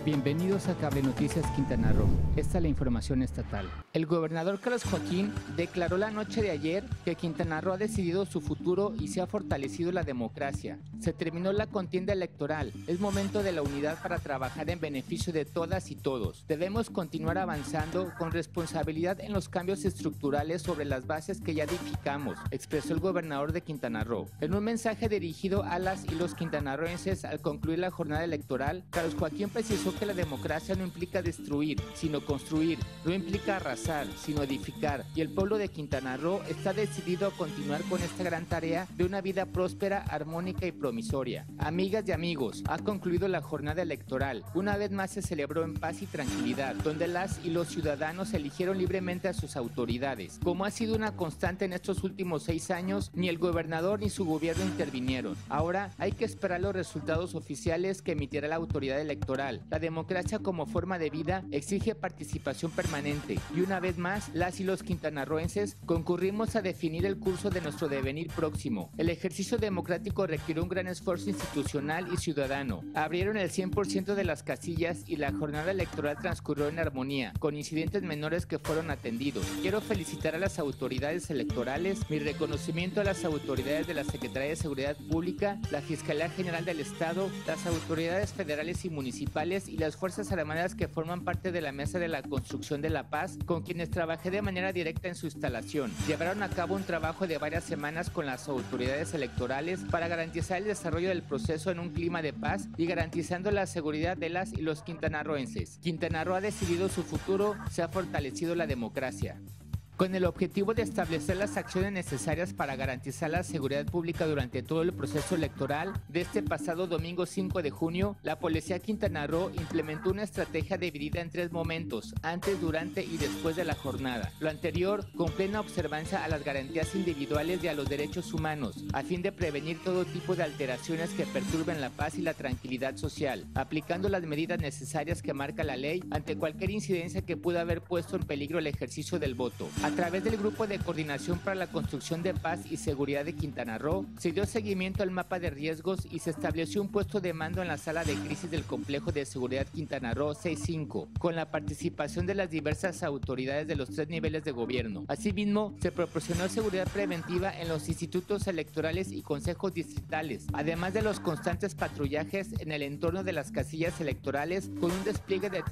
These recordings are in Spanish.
Bienvenidos a Cable Noticias Quintana Roo. Esta es la información estatal. El gobernador Carlos Joaquín declaró la noche de ayer que Quintana Roo ha decidido su futuro y se ha fortalecido la democracia. Se terminó la contienda electoral. Es momento de la unidad para trabajar en beneficio de todas y todos. Debemos continuar avanzando con responsabilidad en los cambios estructurales sobre las bases que ya edificamos, expresó el gobernador de Quintana Roo. En un mensaje dirigido a las y los quintanarroenses al concluir la jornada electoral, Carlos Joaquín precisó que la democracia no implica destruir, sino construir, no implica arrasar, sino edificar, y el pueblo de Quintana Roo está decidido a continuar con esta gran tarea de una vida próspera, armónica y promisoria. Amigas y amigos, ha concluido la jornada electoral. Una vez más se celebró en paz y tranquilidad, donde las y los ciudadanos eligieron libremente a sus autoridades. Como ha sido una constante en estos últimos 6 años, ni el gobernador ni su gobierno intervinieron. Ahora hay que esperar los resultados oficiales que emitirá la autoridad electoral. La democracia como forma de vida exige participación permanente y una vez más las y los quintanarroenses concurrimos a definir el curso de nuestro devenir próximo. El ejercicio democrático requirió un gran esfuerzo institucional y ciudadano. Abrieron el 100% de las casillas y la jornada electoral transcurrió en armonía, con incidentes menores que fueron atendidos. Quiero felicitar a las autoridades electorales, mi reconocimiento a las autoridades de la Secretaría de Seguridad Pública, la Fiscalía General del Estado, las autoridades federales y municipales y las Fuerzas Armadas que forman parte de la Mesa de la Construcción de la Paz, con quienes trabajé de manera directa en su instalación. Llevaron a cabo un trabajo de varias semanas con las autoridades electorales para garantizar el desarrollo del proceso en un clima de paz y garantizando la seguridad de las y los quintanarroenses. Quintana Roo ha decidido su futuro, se ha fortalecido la democracia. Con el objetivo de establecer las acciones necesarias para garantizar la seguridad pública durante todo el proceso electoral, de este pasado domingo 5 de junio, la Policía Quintana Roo implementó una estrategia dividida en 3 momentos, antes, durante y después de la jornada. Lo anterior, con plena observancia a las garantías individuales y a los derechos humanos, a fin de prevenir todo tipo de alteraciones que perturben la paz y la tranquilidad social, aplicando las medidas necesarias que marca la ley ante cualquier incidencia que pueda haber puesto en peligro el ejercicio del voto. A través del Grupo de Coordinación para la Construcción de Paz y Seguridad de Quintana Roo, se dio seguimiento al mapa de riesgos y se estableció un puesto de mando en la sala de crisis del Complejo de Seguridad Quintana Roo 65, con la participación de las diversas autoridades de los 3 niveles de gobierno. Asimismo, se proporcionó seguridad preventiva en los institutos electorales y consejos distritales, además de los constantes patrullajes en el entorno de las casillas electorales, con un despliegue de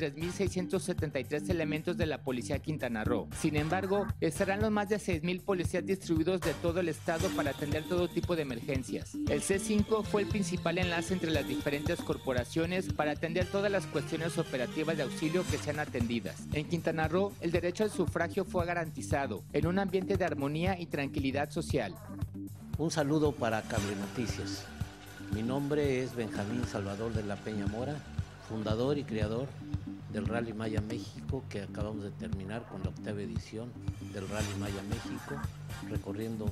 3.673 elementos de la Policía Quintana Roo. Sin embargo, estarán los más de 6,000 policías distribuidos de todo el estado para atender todo tipo de emergencias. El C5 fue el principal enlace entre las diferentes corporaciones para atender todas las cuestiones operativas de auxilio que sean atendidas. En Quintana Roo, el derecho al sufragio fue garantizado, en un ambiente de armonía y tranquilidad social. Un saludo para Cable Noticias. Mi nombre es Benjamín Salvador de la Peña Mora, fundador y creador del Rally Maya México, que acabamos de terminar con la 8ª edición del Rally Maya México, recorriendo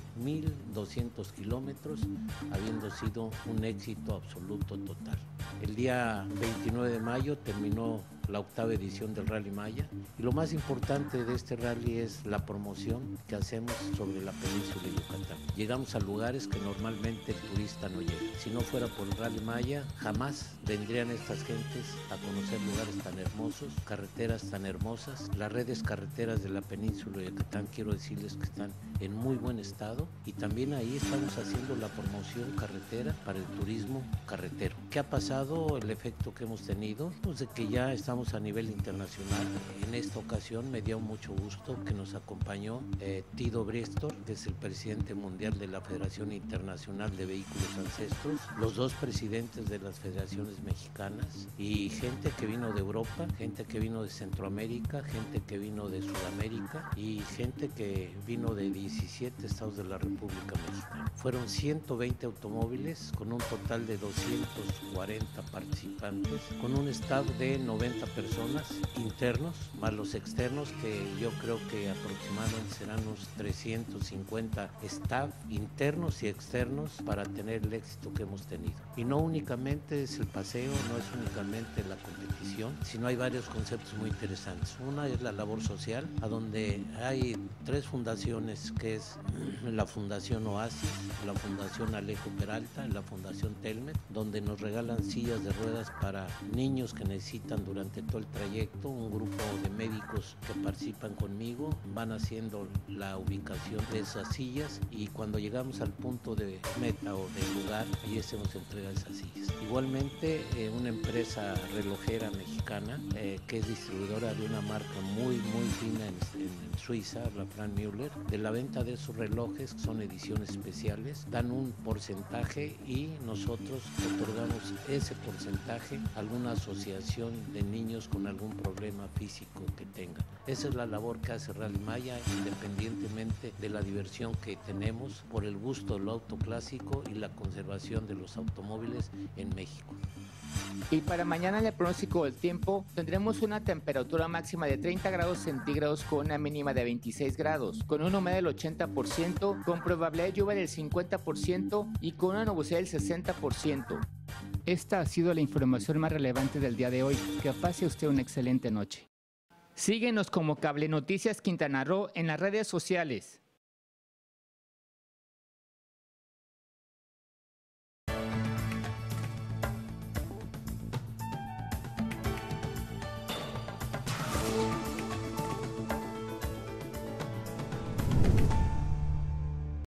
1,200 kilómetros, habiendo sido un éxito absoluto total. El día 29 de mayo terminó la 8ª edición del Rally Maya y lo más importante de este rally es la promoción que hacemos sobre la península de Yucatán. Llegamos a lugares que normalmente el turista no llega. Si no fuera por el Rally Maya, jamás vendrían estas gentes a conocer lugares tan hermosos, carreteras tan hermosas. Las redes carreteras de la península de Yucatán, quiero decirles que están en muy buen estado y también ahí estamos haciendo la promoción carretera para el turismo carretero. ¿Qué ha pasado? El efecto que hemos tenido, pues de que ya estamos a nivel internacional. En esta ocasión me dio mucho gusto que nos acompañó Tido Brestor, que es el presidente mundial de la Federación Internacional de Vehículos Ancestros, los 2 presidentes de las federaciones mexicanas y gente que vino de Europa, gente que vino de Centroamérica, gente que vino de Sudamérica y gente que vino de 17 estados de la República Mexicana. Fueron 120 automóviles con un total de 240 participantes, con un staff de 90 personas internos, más los externos, que yo creo que aproximadamente serán unos 350 staff internos y externos para tener el éxito que hemos tenido. Y no únicamente es el paseo, no es únicamente la competición, sino hay varios conceptos muy interesantes. Una es la labor social, a donde hay 3 fundaciones, que es la Fundación Oasis, la Fundación Alejo Peralta, la Fundación Telmet, donde nos regalan sillas de ruedas para niños que necesitan durante todo el trayecto. Un grupo de médicos que participan conmigo van haciendo la ubicación de esas sillas, y cuando llegamos al punto de meta o de lugar, ahí se nos entrega esas sillas. Igualmente, una empresa relojera mexicana que es distribuidora de una marca muy fina en Suiza, la Frank Müller, de la venta de esos relojes, que son ediciones especiales, dan un porcentaje y nosotros otorgamos ese porcentaje a alguna asociación de niños con algún problema físico que tengan. Esa es la labor que hace Rally Maya, independientemente de la diversión que tenemos por el gusto del auto clásico y la conservación de los automóviles en México. Y para mañana, en el pronóstico del tiempo, tendremos una temperatura máxima de 30 grados centígrados con una mínima de 26 grados, con una humedad del 80%, con probabilidad de lluvia del 50% y con una nubosidad del 60%. Esta ha sido la información más relevante del día de hoy. Que pase usted una excelente noche. Síguenos como Cable Noticias Quintana Roo en las redes sociales.